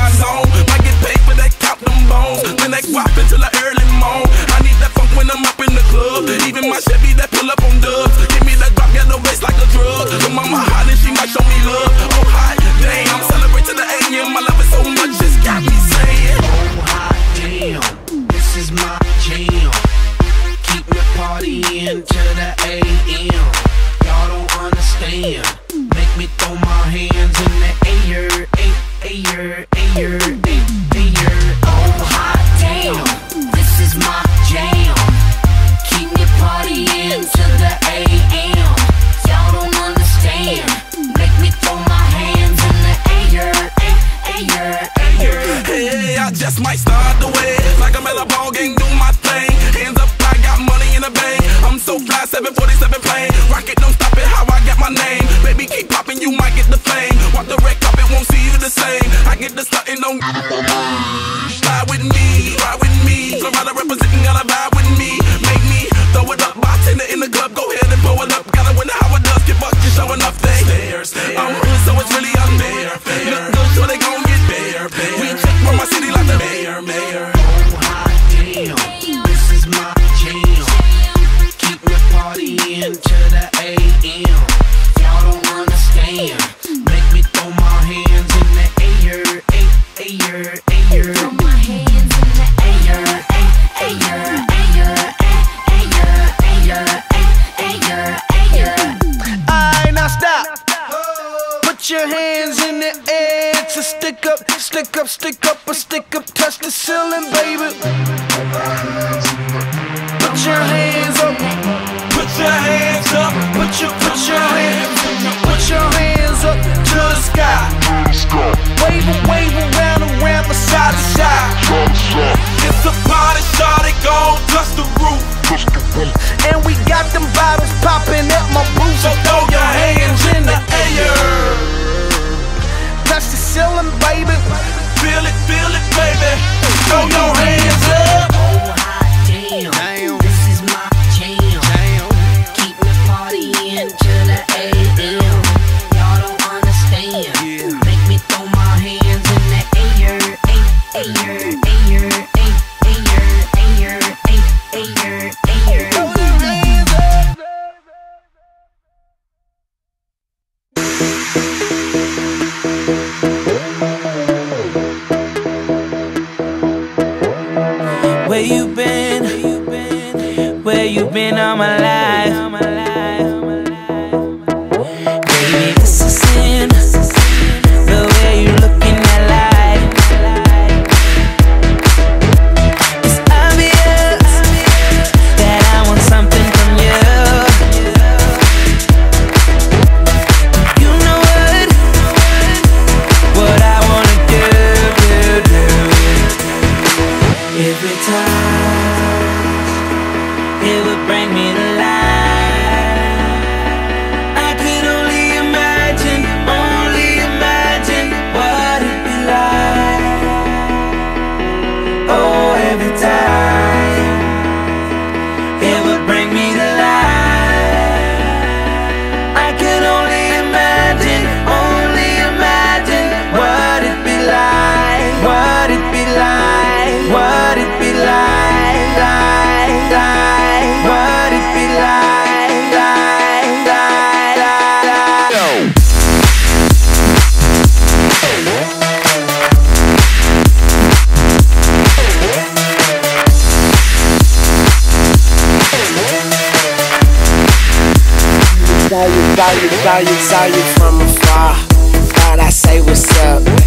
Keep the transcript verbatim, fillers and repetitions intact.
my zone. Might get paid for that, count them bones. Then that guap until the early morn. I need that funk when I'm up in the club. Even my Chevy that pull up on dubs. Give me that drop, get the waist like a drug. So mama hot and she might show me love. Oh hot, damn, celebrate to the A M. I love it so much, it's got me saying, oh hot damn, this is my jam. Keep me partying to the A M. Y'all don't understand. Make me throw my hands in the air, air, air, air. Oh hot damn, this is my jam. Keep me partying to the A M. Y'all don't understand. Make me throw my hands in the air, air, air. hey, I just might start the way. Like I'm at a ball game, do my thing. Hands up, I got money in the bank. I'm so fly, seven forty-seven plane. Rocket, don't stop it, how I got my name. Baby, keep popping, you might get the fame. Walk the red carpet, won't see you the same. I get the stuntin', don't ride with me, ride with me. Florida representing, gotta vibe with me. Make me throw it up, bartender in the club. Go ahead and blow it up. Gotta wonder how it does, get bucked, just showing enough things. I'm hood, so it's really unfair. Look good, so they gon' get bare. We check from my city like the mayor, mayor. Oh hot damn, this is my jam. Keep me partying to the A M. Y'all don't understand. Make me throw my hands in the air, air, air. Throw my hands in the air, air, air, air, air, air. Alright, now stop. Put your hands in the air to stick up, stick up, stick up, or stick up. Touch the ceiling, baby. Put your hands up. Put your hands up. Put your, put your hands, put your hands up to the sky. Wave 'em, wave 'em round and round from side to side. It's a party, shawty, gon' touch the roof. And we got them bottles popping at my booth. So throw your hands in the air. Touch the ceiling, baby. Feel it, feel it, baby. Throw your hands up. Oh hot damn, this is my jam. Keep me partying to the A M. Y'all don't understand. Make me throw my hands in the air, air, air, air, air, air, air, air. Where you been? Where you been all my life? Baby, this is sin. The way you looking at life. It's obvious that I want something from you. You know what? What I wanna do, do, do. Every time it would bring me to life. I could only imagine, only imagine what it'd be like. Oh, every time it would bring me to life. I could only imagine, only imagine what it'd be like, what it'd be like, what it'd be like, like, like, what it'd be like, like, like, like, like. Saw you, saw you, saw you, saw you from afar. Thought I say what's up.